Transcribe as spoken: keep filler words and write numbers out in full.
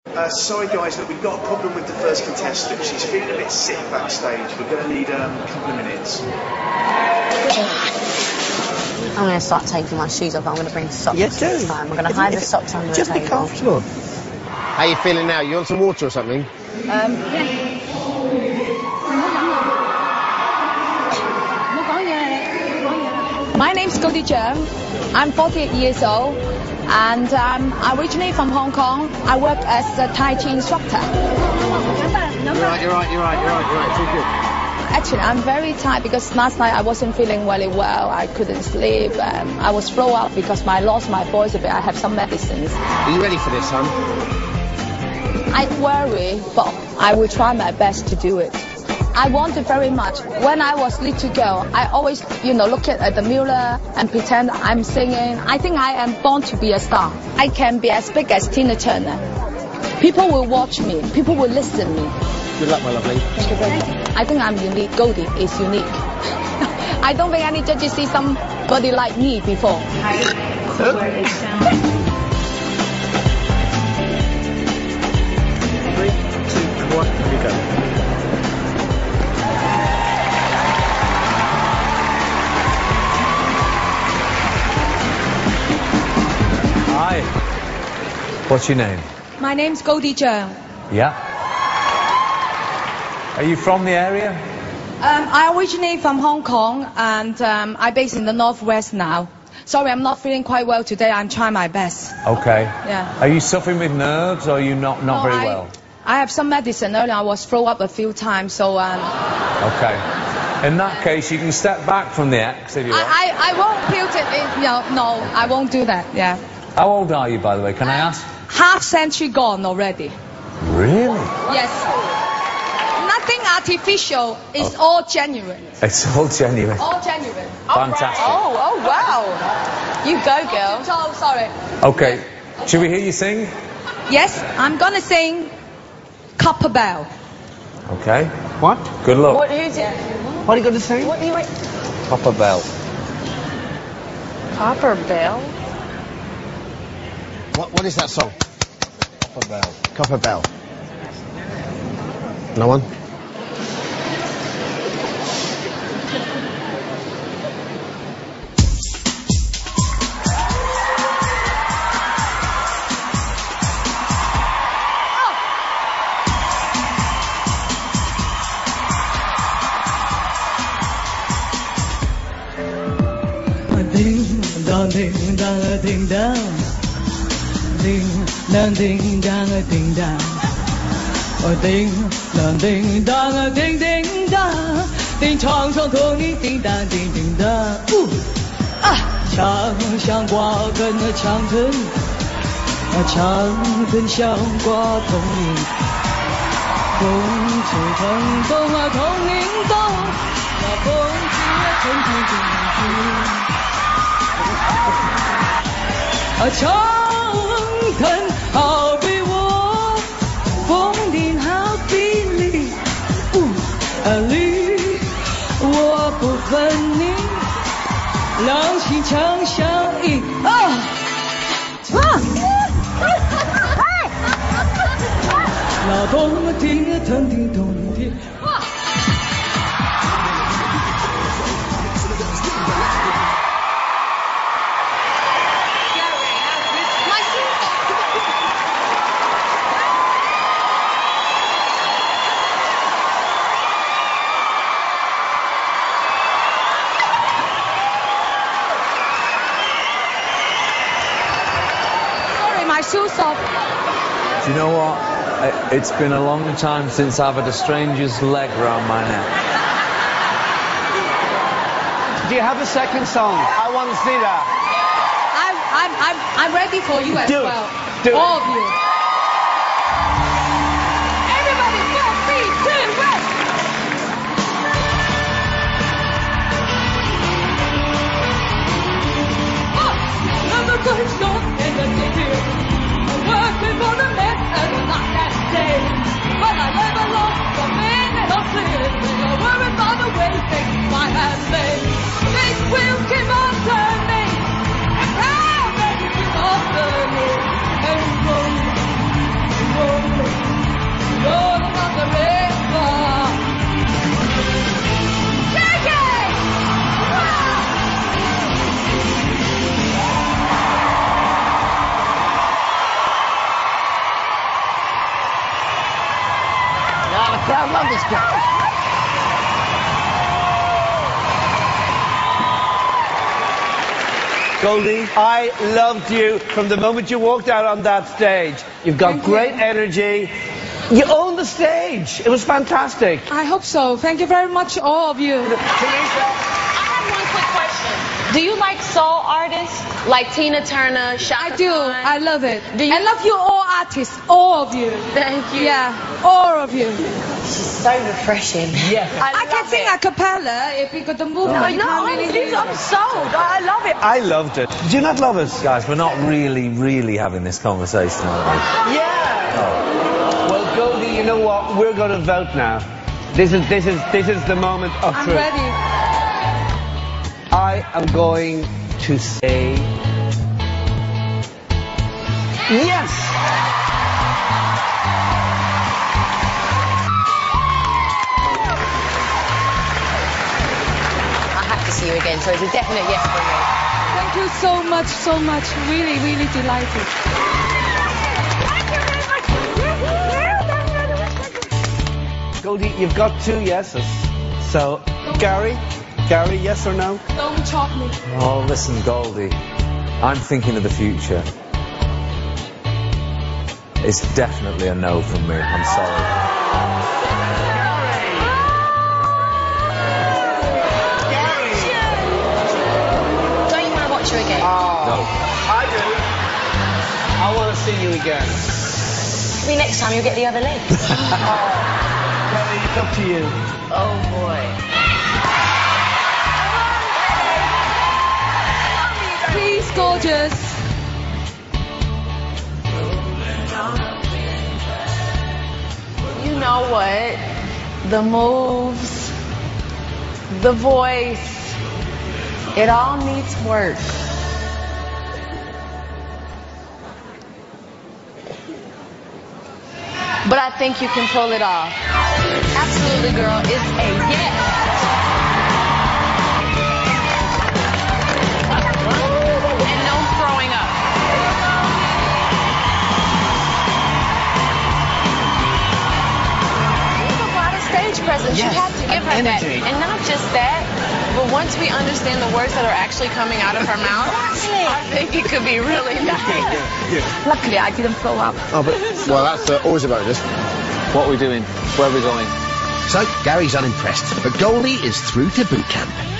Uh, sorry guys, look, we've got a problem with the first contestant. She's feeling a bit sick backstage. We're going to need um, a couple of minutes. I'm going to start taking my shoes off. I'm going to bring socks Yes, do. this time. I'm going to hide the socks under the Just table. be comfortable. How you feeling now? You want some water or something? Um, yeah. My name's Goldie Cheung. I'm forty-eight years old, and um, I'm originally from Hong Kong. I work as a Tai Chi instructor. You're right, you're right, you're right, you're right, you're right. It's all good. Actually, I'm very tired because last night I wasn't feeling very well. I couldn't sleep. Um, I was throw up because I lost my voice a bit. I have some medicines. Are you ready for this, hon? I worry, but I will try my best to do it. I want it very much. When I was little girl, I always, you know, look at, at the mirror and pretend I'm singing. I think I am born to be a star. I can be as big as Tina Turner. People will watch me. People will listen to me. Good luck, my lovely. Thank you very much. I think I'm unique. Goldie is unique. I don't think any judges see somebody like me before. Three, two, and one, here we go. Hi. What's your name? My name's Goldie Cheung. Yeah. Are you from the area? Um, I originate from Hong Kong, and um, I'm based in the northwest now. Sorry, I'm not feeling quite well today. I'm trying my best. Okay. Yeah. Are you suffering with nerves, or are you not not No, very I, well? I have some medicine earlier. I was thrown up a few times, so um, Okay. In that case, you can step back from the X if you want. I, I, I won't put it in. No, no, I won't do that. Yeah. How old are you, by the way? Can I ask? Half century gone already. Really? Yes. Nothing artificial. It's all genuine. It's all genuine. All genuine. Fantastic. Oh, oh wow. You go, girl. Oh, sorry. Okay. Should we hear you sing? Yes, I'm gonna sing Copper Bell. Okay. What? Good luck. What, who's it? What are you going to say? What are you... Copper bell. Copper Bell? What, what is that song? Copper bell. Copper bell. No one? Ding dong ding dong a ding dong, ding dong ding dong a ding dong, oh ding dong ding dong a ding ding dong, ding 长长同你叮当叮叮当，啊，长像瓜根的长藤，啊长藤像瓜同林，风吹成风啊同林动，那风吹啊成成成成。啊，长藤好比我，风铃好比你，啊你我不分你，两心常相依啊啊！那动听啊，疼听动听。 My shoes off. Do you know what? I- It's been a long time since I've had a stranger's leg round my neck. Do you have a second song? I want to see that. I'm, I'm, I'm, I'm ready for you as Do it. well. Do it. All of you. Everybody, four, three, two, one. Oh, never good shot in the city. I work before the men and not that day. But I never lost the minute of sleep. You're worried about the way things might have been. Things will keep on turning. And how many keep on turning. And roll. Yeah, I love this guy. Goldie, I loved you from the moment you walked out on that stage. You've got Thank great you. energy. You owned the stage. It was fantastic. I hope so. Thank you very much, all of you. Teresa? I have one quick question. Do you like soul artists like Tina Turner, Shaka I do. Khan? I love it. Do you- I love you all artists. All of you. Thank you. Yeah, all of you. She's so refreshing. Yes. I, I can love sing it. a cappella if we got the movement. No, you no, can't I'm, really do I'm it. sold. I love it. I loved it. Do you not love it? Guys, we're not really, really having this conversation, are we? Yeah. Well, Goldie, you know what? We're going to vote now. This is this is this is the moment of I'm truth. ready. I am going to say yes. I have to see you again, so it's a definite yes for me. Thank you so much, so much. Really, really delighted. Goldie, you've got two yeses. So, Gary, Gary, yes or no? Don't chop me. Oh, listen, Goldie. I'm thinking of the future. It's definitely a no from me. I'm sorry. Don't you want to watch her again? Oh, No. I do. I want to see you again. Maybe next time you'll get the other leg. Gary, it's up to you. Oh boy. Please, gorgeous. You know what? The moves, the voice, it all needs work. But I think you can pull it off. Absolutely, girl. It's a yes. And no throwing up. You have a lot of stage presence. Yes, You have to give her that. energy. And not just that, but once we understand the words that are actually coming out of her mouth, I think it could be really nice. Luckily, I didn't throw up. Oh, but, well, that's uh, always a bonus. What are we doing? Where are we going? So, Gary's unimpressed, but Goldie is through to boot camp.